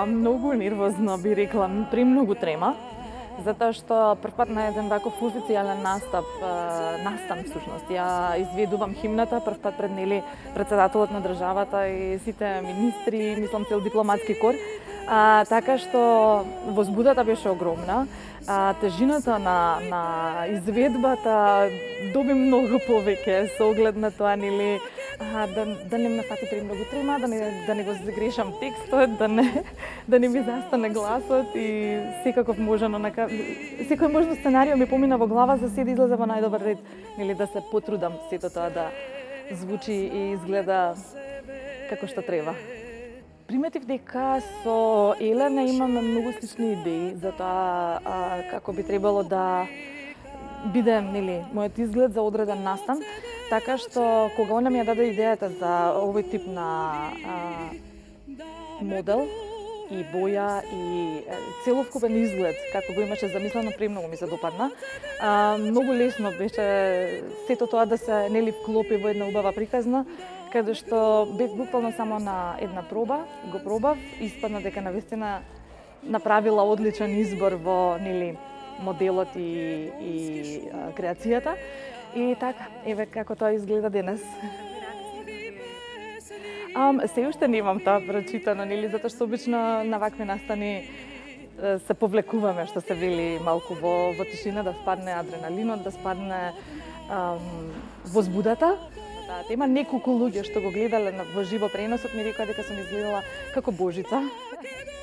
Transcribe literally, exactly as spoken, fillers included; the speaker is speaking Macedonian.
А, многу нервозно би рекла, премногу трема, затоа што прв пат на еден ваков официјален настап, настан всушност, ја изведувам химната прв пат пред нели претседателот на државата и сите министри, мислам цел дипломатски кор. А, така што возбудата беше огромна. А, тежината на, на изведбата доби многу повеќе со оглед на тоа, нели, а, да, да не ме фати премногу трема, да не, да не го загрешам текстот, да не, да не ми застане гласот и секаков можено, нека, секој можно сценарио ми помина во глава за се да излезе во најдобар ред, нели, да се потрудам сето тоа да звучи и изгледа како што треба. Приметив дека со Елена имаме многу слични идеи за тоа а, како би требало да биде, нели, мојот изглед за одреден настан, така што кога она ми ја даде идејата за овој тип на а, модел и боја и целокупен изглед како го имаше замислено, премногу ми се допадна. А, многу лесно беше сето тоа да се, нели, вклопи во една убава приказна, каде што бев буквално само на една проба, го пробав, испадна дека навистина направила одличен избор во, нели, моделот и, и а, креацијата. И така, еве како тоа изгледа денес. Ам, се уште немам тоа прочитано, нели, затоа што обично на вакви настани се повлекуваме, што се вели, малку во, во тишина, да спадне адреналинот, да спадне ам, возбудата. Да, има неколку луѓе што го гледале во живо преносот, ми рекоа дека сум изгледала како Божица.